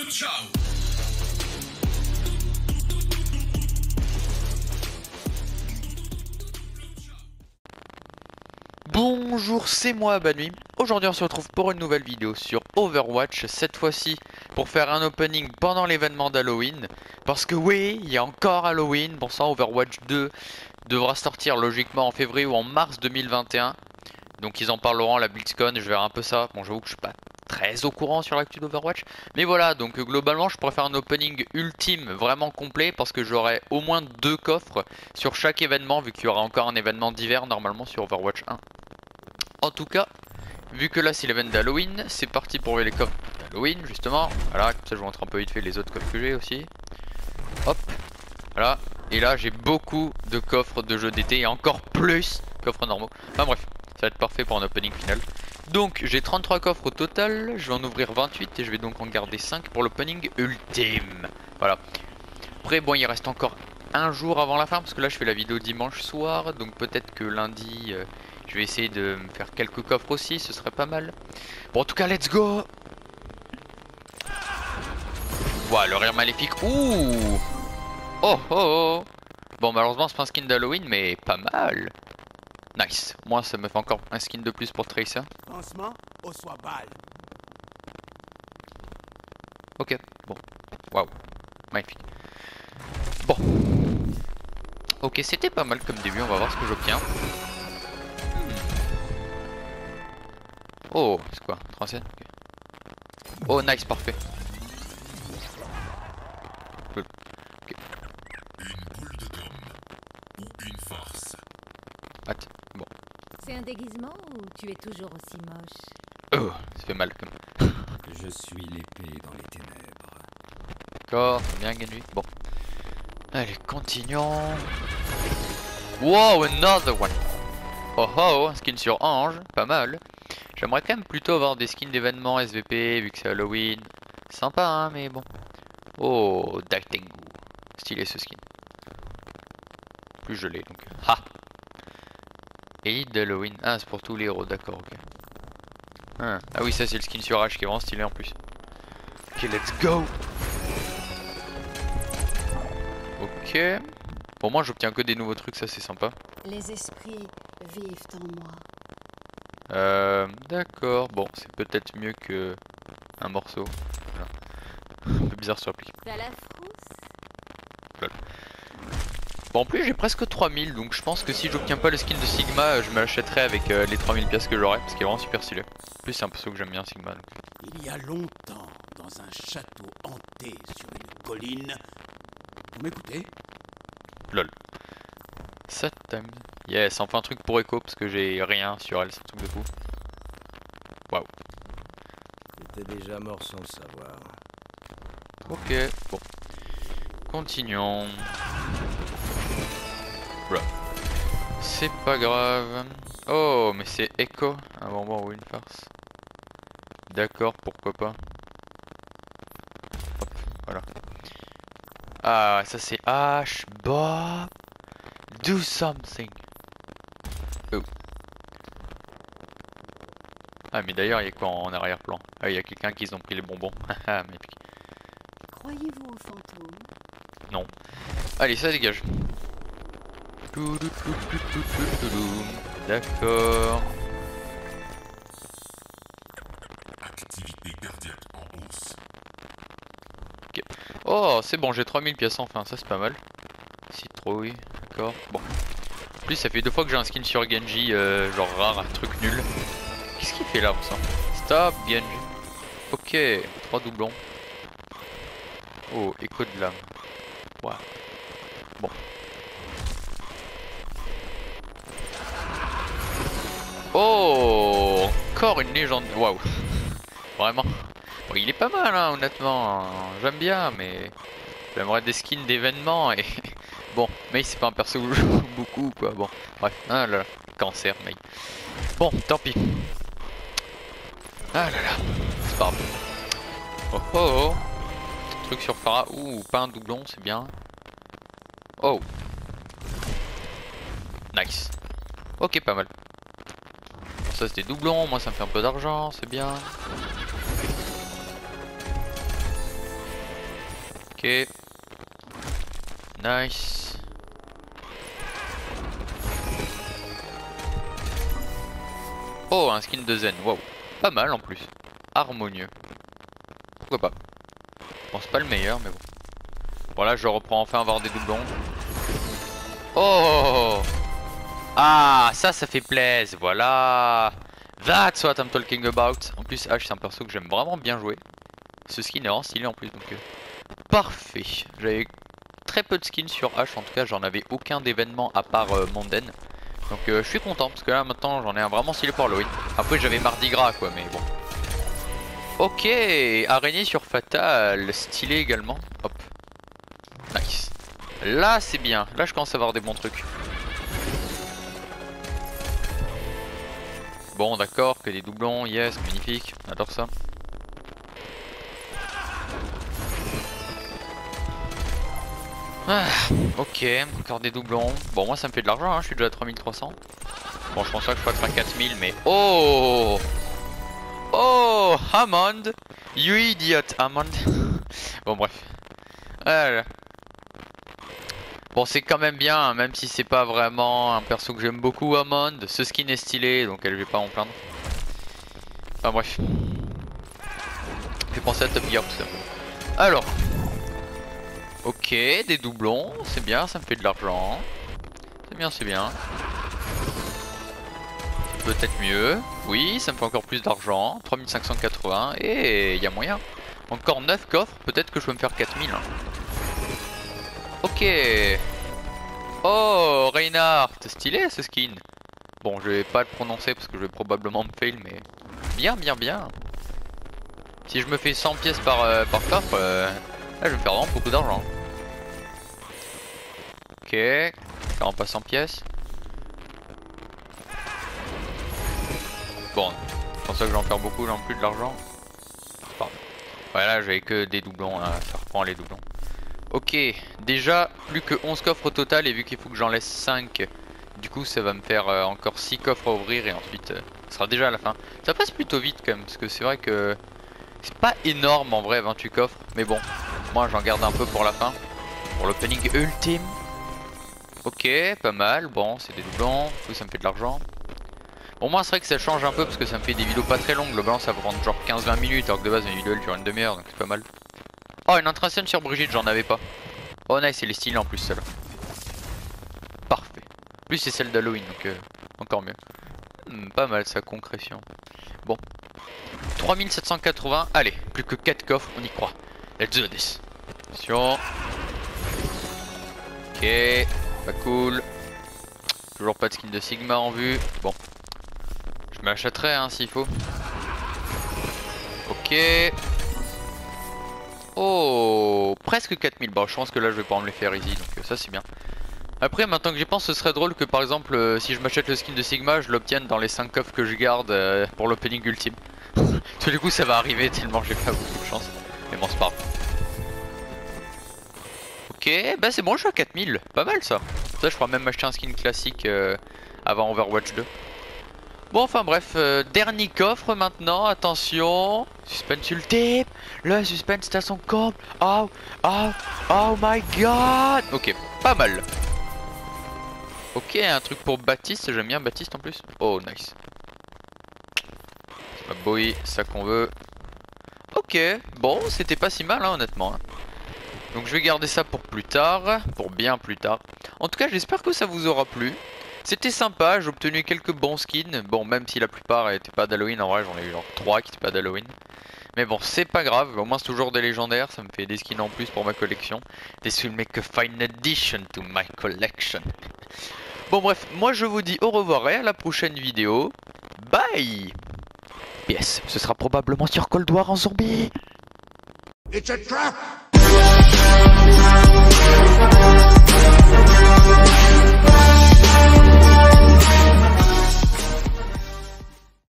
Bonjour, c'est moi Banui. Aujourd'hui on se retrouve pour une nouvelle vidéo sur Overwatch, cette fois-ci pour faire un opening pendant l'événement d'Halloween. Parce que oui, il y a encore Halloween, bon ça Overwatch 2 devra sortir logiquement en février ou en mars 2021. Donc ils en parleront à la BlitzCon, je verrai un peu ça. Bon j'avoue que je suis pas très au courant sur l'actu d'Overwatch. Mais voilà, donc globalement je pourrais faire un opening ultime vraiment complet parce que j'aurai au moins 2 coffres sur chaque événement vu qu'il y aura encore un événement d'hiver normalement sur Overwatch 1. En tout cas, vu que là c'est l'événement d'Halloween, c'est parti pour les coffres d'Halloween justement. Voilà, comme ça je vous montre un peu vite fait les autres coffres que j'ai aussi. Hop, voilà. Et là j'ai beaucoup de coffres de jeux d'été et encore plus coffres normaux. Enfin bref, ça va être parfait pour un opening final. Donc j'ai 33 coffres au total, je vais en ouvrir 28 et je vais donc en garder 5 pour l'opening ultime. Voilà. Après bon, il reste encore un jour avant la fin parce que là je fais la vidéo dimanche soir, donc peut-être que lundi je vais essayer de me faire quelques coffres aussi, ce serait pas mal. Bon en tout cas let's go. Voilà le rire maléfique. Ouh. Oh oh oh. Bon malheureusement c'est pas un skin d'Halloween mais pas mal. Nice. Moi ça me fait encore un skin de plus pour Tracer. Lancement au soit balle. Ok, bon. Waouh. Magnifique. Bon. Ok, c'était pas mal comme début, on va voir ce que j'obtiens. Oh, c'est quoi? 37 okay. Oh, nice, parfait. Cool. Okay. Une boule de gomme ou une farce. What? Bon. C'est un déguisement ou tu es toujours aussi moche? Oh, ça fait mal comme. Je suis l'épée dans les ténèbres. D'accord, bien gagné. Bon. Allez, continuons. Wow, another one. Oh oh, un skin sur Ange, pas mal. J'aimerais quand même plutôt avoir des skins d'événements SVP vu que c'est Halloween. Sympa hein, mais bon. Oh, Daltengu. Stylé ce skin. Plus je l'ai donc. Ha! Et d'Halloween. Ah, c'est pour tous les héros, d'accord, ok. Ah oui, ça c'est le skin sur H qui est vraiment stylé en plus. Ok, let's go! Ok. Pour moi, j'obtiens que des nouveaux trucs, ça c'est sympa. Les esprits vivent en moi. D'accord. Bon, c'est peut-être mieux que un morceau. Voilà. Un peu bizarre sur l'appli. T'as la frousse? Voilà. Bon, en plus, j'ai presque 3000, donc je pense que si j'obtiens pas le skin de Sigma, je me l'achèterai avec les 3000 pièces que j'aurai, parce qu'il est vraiment super stylé. En plus, c'est un perso que j'aime bien, Sigma. Donc. Il y a longtemps, dans un château hanté sur une colline. Vous m'écoutez? Lol. Set time. Yes, enfin un truc pour Echo, parce que j'ai rien sur elle, c'est un truc de fou. Waouh. J'étais déjà mort sans le savoir. Ok, bon. Continuons. Voilà. C'est pas grave. Oh, mais c'est Echo. Un bonbon ou une farce. D'accord, pourquoi pas. Hop, voilà. Ah, ça c'est H. Bob. Do something. Oh. Ah, mais d'ailleurs, il y a quoi en arrière-plan? Ah, il y a quelqu'un qui ont pris les bonbons. Haha, mais... Croyez-vous aux fantômes? Non. Allez, ça dégage. D'accord. Activité cardiaque en hausse. Ok. Oh, c'est bon, j'ai 3000 pièces enfin, ça c'est pas mal. Citrouille, d'accord. Bon. En plus, ça fait 2 fois que j'ai un skin sur Genji, genre rare, un truc nul. Qu'est-ce qu'il fait là, on sent? Stop, Genji. Ok, 3 doublons. Oh, écho de l'âme. Wow. Bon. Oh, encore une légende. Waouh. Vraiment. Bon, il est pas mal, hein, honnêtement. J'aime bien, mais j'aimerais des skins d'événements et bon, mais c'est pas un perso que je joue beaucoup, quoi. Bon, bref. Ah là là, cancer, mais bon, tant pis. Ah là là, c'est pas grave. Oh oh oh. Petit truc sur Pharah. Ouh, pas un doublon, c'est bien. Oh. Nice. Ok, pas mal. Ça c'est des doublons, moi ça me fait un peu d'argent, c'est bien. Ok. Nice. Oh, un skin de Zen. Wow. Pas mal en plus. Harmonieux. Pourquoi pas. Bon, c'est pas le meilleur, mais bon. Voilà, je reprends enfin à avoir des doublons. Oh! Ah, ça fait plaisir. Voilà. That's what I'm talking about. En plus, Ash, c'est un perso que j'aime vraiment bien jouer. Ce skin est vraiment stylé en plus, donc parfait. J'avais très peu de skins sur Ash, en tout cas, j'en avais aucun d'événement à part Monden. Donc je suis content parce que là maintenant j'en ai un vraiment stylé pour Halloween. Après j'avais Mardi Gras quoi, mais bon. Ok, araignée sur Fatal, stylé également. Hop. Nice. Là c'est bien, là je commence à avoir des bons trucs. Bon d'accord, que des doublons, yes, magnifique, on adore ça. Ah, ok, encore des doublons. Bon moi ça me fait de l'argent, hein. Je suis déjà à 3300. Bon je pense pas que je fasse faire 4000 mais... Oh! Oh! Hammond! You idiot Hammond. Bon bref. Voilà. Bon c'est quand même bien, hein, même si c'est pas vraiment un perso que j'aime beaucoup Hammond. Ce skin est stylé donc elle vais pas en plaindre. Enfin bref. Fait penser à Top Gear tout ça. Alors. Ok, des doublons, c'est bien, ça me fait de l'argent. C'est bien, c'est bien. Peut-être mieux. Oui, ça me fait encore plus d'argent. 3580, et il y a moyen. Encore 9 coffres, peut-être que je peux me faire 4000. Hein. Ok. Oh, Reinhardt, stylé ce skin. Bon, je vais pas le prononcer parce que je vais probablement me fail, mais... Bien, bien, bien. Si je me fais 100 pièces par coffre, là je vais me faire vraiment beaucoup d'argent. Ok, là on passe en pièces. Bon, c'est pour ça que j'en perds beaucoup, j'en plus de l'argent. Pardon. Voilà, j'avais que des doublons, hein, ça reprend les doublons. Ok, déjà plus que 11 coffres au total et vu qu'il faut que j'en laisse 5, du coup ça va me faire encore 6 coffres à ouvrir et ensuite ça sera déjà à la fin. Ça passe plutôt vite quand même, parce que c'est vrai que c'est pas énorme en vrai 28 coffres, mais bon, moi j'en garde un peu pour la fin, pour l'opening ultime. Ok, pas mal, bon c'est des doublons, du coup ça me fait de l'argent. Bon moi c'est vrai que ça change un peu parce que ça me fait des vidéos pas très longues, globalement ça va prendre genre 15-20 minutes alors que de base mes vidéos elles durent une demi-heure donc c'est pas mal. Oh une interaction sur Brigitte, j'en avais pas. Oh nice, elle est stylée en plus celle-là. Parfait. En plus c'est celle d'Halloween donc encore mieux. Pas mal sa concrétion. Bon. 3780, allez, plus que 4 coffres, on y croit. Let's do this. Attention. Ok, pas cool. Toujours pas de skin de Sigma en vue. Bon. Je m'achèterai hein s'il faut. Ok. Oh, presque 4000. Bon, je pense que là je vais pas me les faire easy, donc ça c'est bien. Après, maintenant que j'y pense, ce serait drôle que par exemple, si je m'achète le skin de Sigma, je l'obtienne dans les 5 coffres que je garde pour l'opening ultime. Tout du coup, ça va arriver tellement j'ai pas beaucoup de chance. Mais bon, c'est pas grave. Ok, bah c'est bon, je suis à 4000. Pas mal ça. Ça, je pourrais même m'acheter un skin classique avant Overwatch 2. Bon, enfin bref, dernier coffre maintenant, attention. Suspense ultime. Le suspense est à son comble. Oh, oh, oh my god. Ok, pas mal. Ok, un truc pour Baptiste, j'aime bien Baptiste en plus. Oh, nice. Bowie, ça qu'on veut. Ok, bon, c'était pas si mal, hein, honnêtement. Donc je vais garder ça pour plus tard, pour bien plus tard. En tout cas, j'espère que ça vous aura plu. C'était sympa, j'ai obtenu quelques bons skins. Bon, même si la plupart étaient pas d'Halloween, en vrai, j'en ai eu genre 3 qui étaient pas d'Halloween. Mais bon, c'est pas grave, au moins c'est toujours des légendaires, ça me fait des skins en plus pour ma collection. This will make a fine addition to my collection. Bon bref, moi je vous dis au revoir et à la prochaine vidéo. Bye. Yes, ce sera probablement sur Cold War en zombie. It's a trap!